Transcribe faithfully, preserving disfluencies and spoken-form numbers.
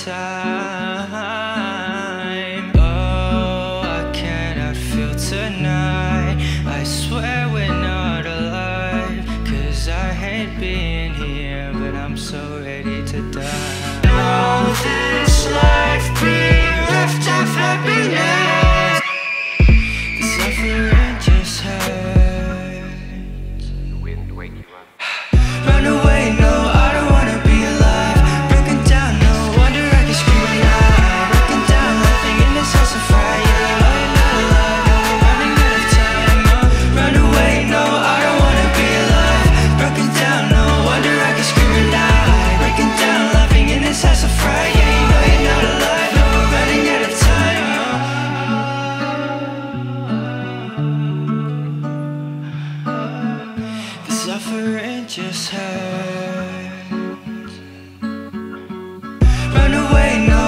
time. Oh, I cannot feel tonight. I swear we're not alive. Cause I hate being here, but I'm so ready to die. Know this life bereft of happiness. The suffering just hurts. The wind wake you up. Run away, no, I don't wanna be alive. Broken down, no wonder I can scream at night. Broken down, laughing in this house of fire. Yeah, you know you're not alive, no, we're running out of time. Oh, run away, no, I don't wanna be alive. Broken down, no wonder I can scream at night. Breaking down, laughing in this house of fire. Yeah, you know you're not alive, no, we're running out of time. Oh, the suffering just hurts. Run away, no.